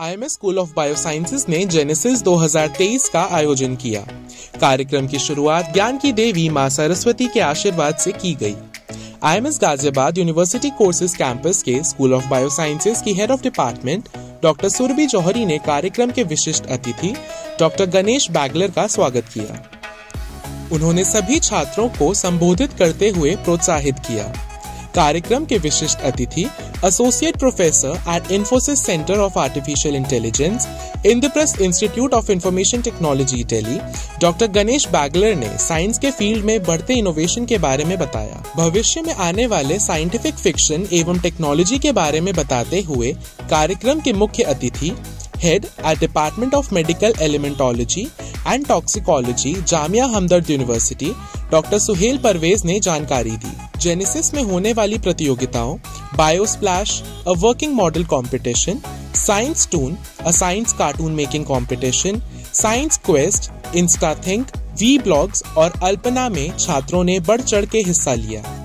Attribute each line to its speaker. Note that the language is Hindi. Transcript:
Speaker 1: IMS स्कूल ऑफ बायोसाइंसेज ने जेनेसिस 2023 का आयोजन किया। कार्यक्रम की शुरुआत ज्ञान की देवी मां सरस्वती के आशीर्वाद से की गई। IMS Ghaziabad university courses campus के स्कूल ऑफ बायोसाइंसेज की head of department doctor Surabhi Jauhari ने कार्यक्रम के विशिष्ट अतिथि डॉक्टर गणेश बैगलर का स्वागत किया। उन्होंने सभी छात्रों को संबोधित करते हुए प्रोत्साहित किया। कार्यक्रम के विशिष्ट अतिथि associate professor at Infosys centre of artificial intelligence, Indraprastha institute of information technology Delhi, doctor Ganesh Bagler ने साइंस के फील्ड में बढ़ते इनोवेशन के बारे में बताया। भविष्य में आने वाले साइंटिफिक फिक्शन एवं टेक्नोलॉजी के बारे में बताते हुए कार्यक्रम के मुख्य अतिथि head at department of medical elementology and toxicology, Jamia Hamdard university, doctor Suhail Parvez ने जानकारी दी। जेनेसिस में होने वाली प्रतियोगिताओं Biosplash, a working model competition, science toon, a science cartoon making competition, science quest, Instathink, vlogs और अल्पना में छात्रों ने बढ़ चढ़ के हिस्सा लिया।